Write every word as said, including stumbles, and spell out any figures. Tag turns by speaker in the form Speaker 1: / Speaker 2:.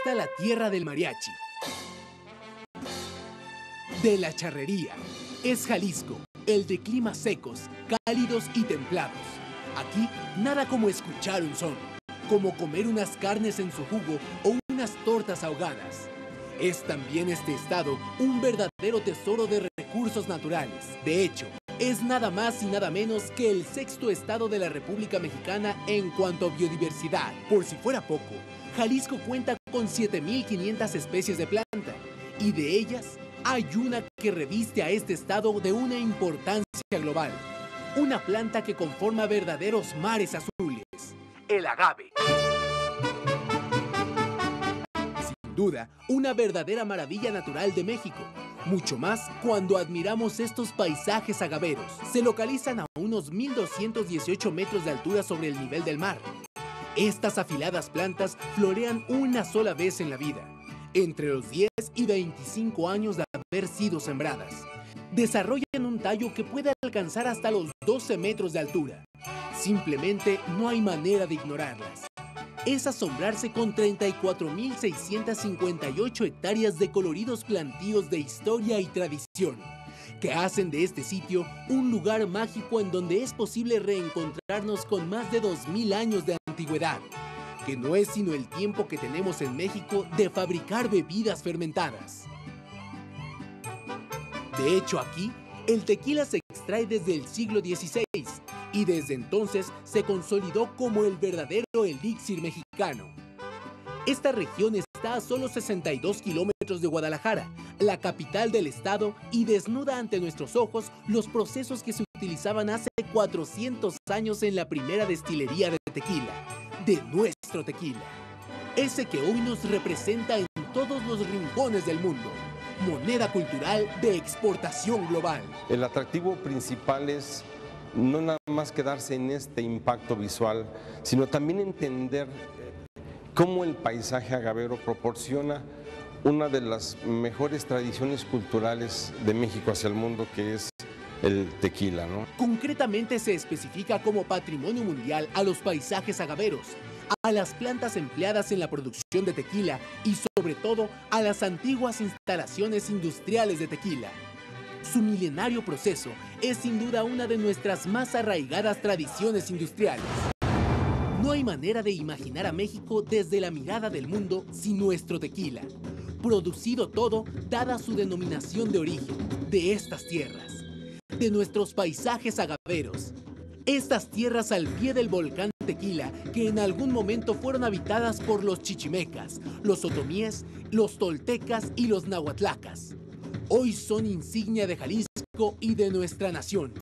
Speaker 1: está la tierra del mariachi, de la charrería. Es Jalisco, el de climas secos, cálidos y templados. Aquí, nada como escuchar un son, como comer unas carnes en su jugo o unas tortas ahogadas. Es también este estado un verdadero tesoro de recursos naturales. De hecho, es nada más y nada menos que el sexto estado de la República Mexicana en cuanto a biodiversidad. Por si fuera poco, Jalisco cuenta con siete mil quinientas especies de planta, y de ellas hay una que reviste a este estado de una importancia global. Una planta que conforma verdaderos mares azules, el agave. Sin duda, una verdadera maravilla natural de México. Mucho más cuando admiramos estos paisajes agaveros. Se localizan a unos mil doscientos dieciocho metros de altura sobre el nivel del mar. Estas afiladas plantas florean una sola vez en la vida, entre los diez y veinticinco años de haber sido sembradas. Desarrollan un tallo que puede alcanzar hasta los doce metros de altura. Simplemente no hay manera de ignorarlas. Es asombrarse con treinta y cuatro mil seiscientas cincuenta y ocho hectáreas de coloridos plantíos de historia y tradición, que hacen de este sitio un lugar mágico en donde es posible reencontrarnos con más de dos mil años de antigüedad, que no es sino el tiempo que tenemos en México de fabricar bebidas fermentadas. De hecho, aquí, el tequila se extrae desde el siglo dieciséis y desde entonces se consolidó como el verdadero elixir mexicano. Esta región está a solo sesenta y dos kilómetros de Guadalajara, la capital del estado, y desnuda ante nuestros ojos los procesos que se utilizaban hace cuatrocientos años en la primera destilería de tequila, de nuestro tequila. Ese que hoy nos representa en todos los rincones del mundo. Moneda cultural de exportación global.
Speaker 2: El atractivo principal es no nada más quedarse en este impacto visual, sino también entender cómo el paisaje agavero proporciona una de las mejores tradiciones culturales de México hacia el mundo, que es el tequila, ¿no?
Speaker 1: Concretamente se especifica como patrimonio mundial a los paisajes agaveros, a las plantas empleadas en la producción de tequila y sobre todo a las antiguas instalaciones industriales de tequila. Su milenario proceso es sin duda una de nuestras más arraigadas tradiciones industriales. No hay manera de imaginar a México desde la mirada del mundo sin nuestro tequila, producido todo dada su denominación de origen, de estas tierras, de nuestros paisajes agaveros. Estas tierras al pie del volcán Tequila, que en algún momento fueron habitadas por los chichimecas, los otomíes, los toltecas y los nahuatlacas. Hoy son insignia de Jalisco y de nuestra nación.